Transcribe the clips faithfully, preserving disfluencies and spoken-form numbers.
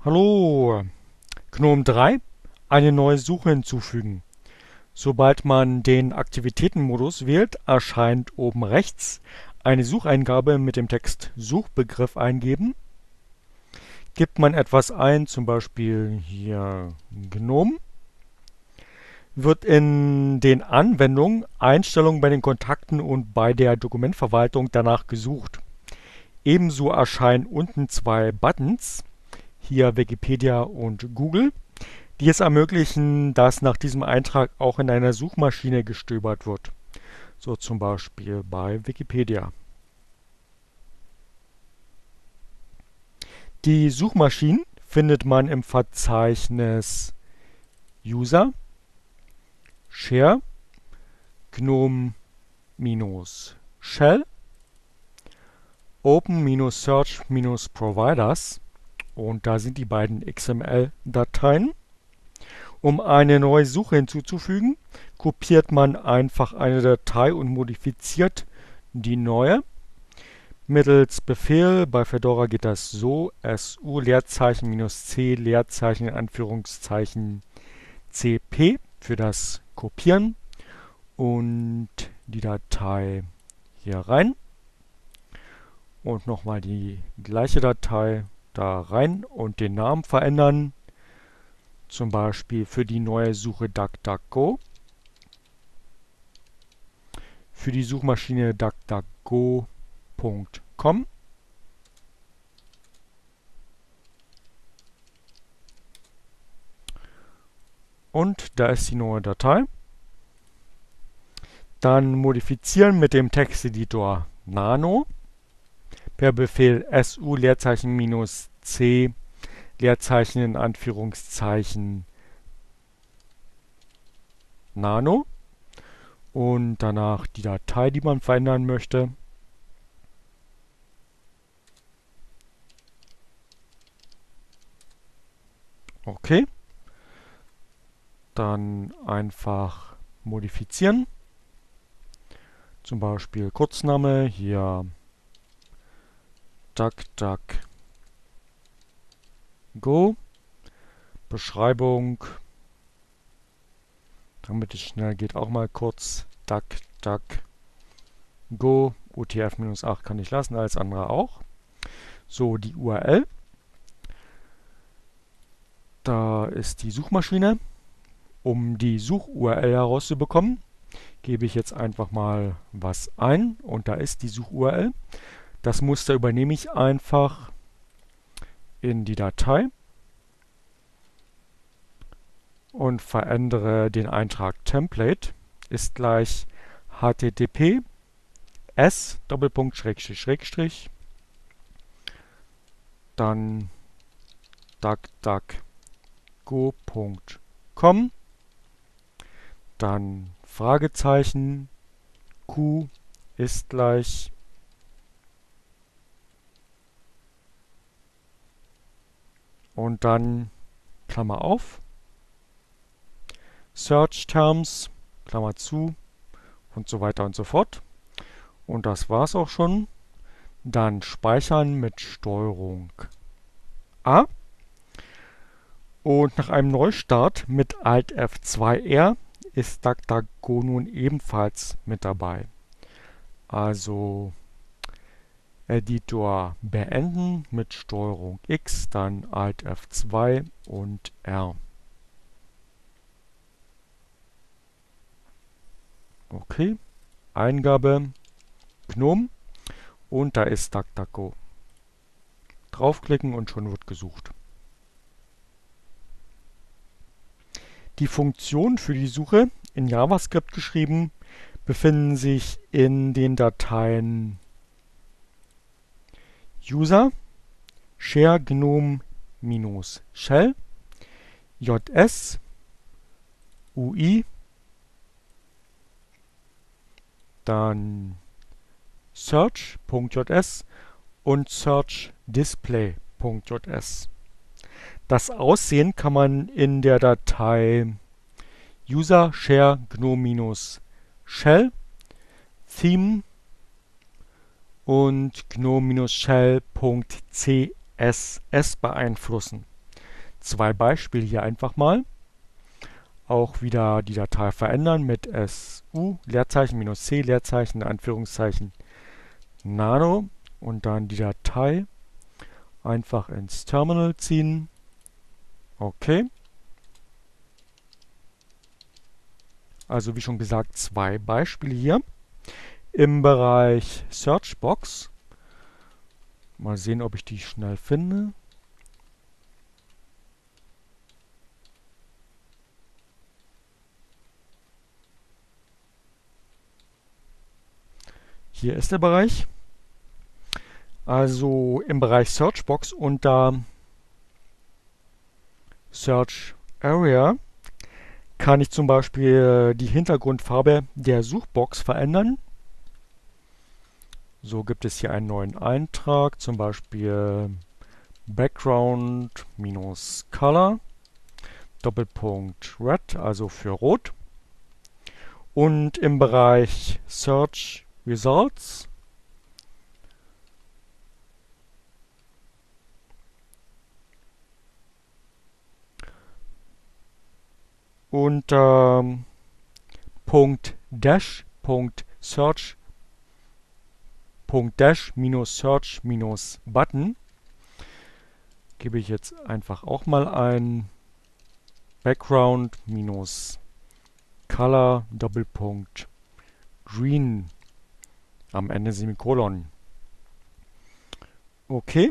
Hallo, Gnome drei, eine neue Suche hinzufügen. Sobald man den Aktivitätenmodus wählt, erscheint oben rechts eine Sucheingabe mit dem Text Suchbegriff eingeben. Gibt man etwas ein, zum Beispiel hier Gnome, wird in den Anwendungen, Einstellungen bei den Kontakten und bei der Dokumentverwaltung danach gesucht. Ebenso erscheinen unten zwei Buttons, hier Wikipedia und Google, die es ermöglichen, dass nach diesem Eintrag auch in einer Suchmaschine gestöbert wird. So zum Beispiel bei Wikipedia. Die Suchmaschinen findet man im Verzeichnis User, Share, Gnome-Shell, Open-Search-Providers und da sind die beiden X M L-Dateien. Um eine neue Suche hinzuzufügen, kopiert man einfach eine Datei und modifiziert die neue. Mittels Befehl, bei Fedora geht das so, su Leerzeichen minus c Leerzeichen in Anführungszeichen cp für das Kopieren und die Datei hier rein und nochmal die gleiche Datei da rein und den Namen verändern. Zum Beispiel für die neue Suche DuckDuckGo. Für die Suchmaschine duckduckgo punkt com. Und da ist die neue Datei. Dann modifizieren mit dem Texteditor Nano per Befehl su Leerzeichen minus c Leerzeichen in Anführungszeichen Nano und danach die Datei, die man verändern möchte. Okay. Dann einfach modifizieren. Zum Beispiel Kurzname, hier DuckDuckGo. Beschreibung, damit es schnell geht, auch mal kurz DuckDuckGo. U T F acht kann ich lassen, alles andere auch. So, die U R L. Da ist die Suchmaschine. Um die Such-U R L herauszubekommen, gebe ich jetzt einfach mal was ein und da ist die Such-U R L. Das Muster übernehme ich einfach in die Datei und verändere den Eintrag Template ist gleich http s Doppelpunkt Schrägstrich Schrägstrich dann duckduckgo punkt com dann Fragezeichen q ist gleich und dann Klammer auf Search Terms Klammer zu und so weiter und so fort. Und das war's auch schon. Dann speichern mit Steuerung A. Und nach einem Neustart mit Alt F zwei R ist DuckDuckGo nun ebenfalls mit dabei. Also Editor beenden mit Steuerung X, dann Alt F zwei und R. Okay, Eingabe Gnome und da ist DuckDuckGo. Draufklicken und schon wird gesucht. Die Funktionen für die Suche, in JavaScript geschrieben, befinden sich in den Dateien User, Share Gnome-Shell, js, ui, dann search.js und searchdisplay.js. Das Aussehen kann man in der Datei User Share Gnome-Shell, Theme und gnome-shell.css beeinflussen. zwei Beispiele hier einfach mal. Auch wieder die Datei verändern mit su Leerzeichen minus c Leerzeichen Anführungszeichen nano und dann die Datei einfach ins Terminal ziehen. Okay. Also wie schon gesagt, zwei Beispiele hier. Im Bereich Searchbox. Mal sehen, ob ich die schnell finde. Hier ist der Bereich. Also im Bereich Searchbox unter Search Area kann ich zum Beispiel die Hintergrundfarbe der Suchbox verändern. So gibt es hier einen neuen Eintrag, zum Beispiel Background minus Color, Doppelpunkt Red, also für Rot. Und im Bereich Search Results unter ähm, Punkt Dash, Punkt Search, Punkt Dash minus Search minus Button gebe ich jetzt einfach auch mal ein Background minus Color Doppelpunkt Green am Ende Semikolon. Okay.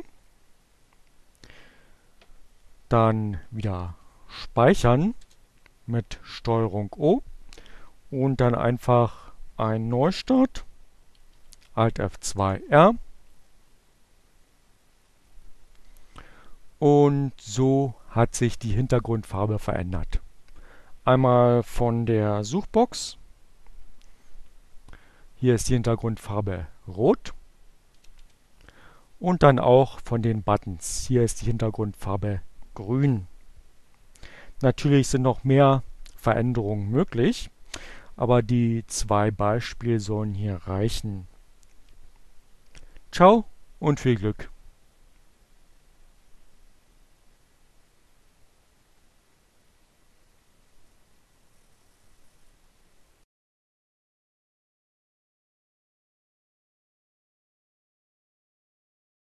Dann wieder speichern mit Steuerung O und dann einfach ein Neustart. Alt F zwei R. Und so hat sich die Hintergrundfarbe verändert. Einmal von der Suchbox. Hier ist die Hintergrundfarbe rot. Und dann auch von den Buttons. Hier ist die Hintergrundfarbe grün. Natürlich sind noch mehr Veränderungen möglich, aber die zwei Beispiele sollen hier reichen. Ciao und viel Glück!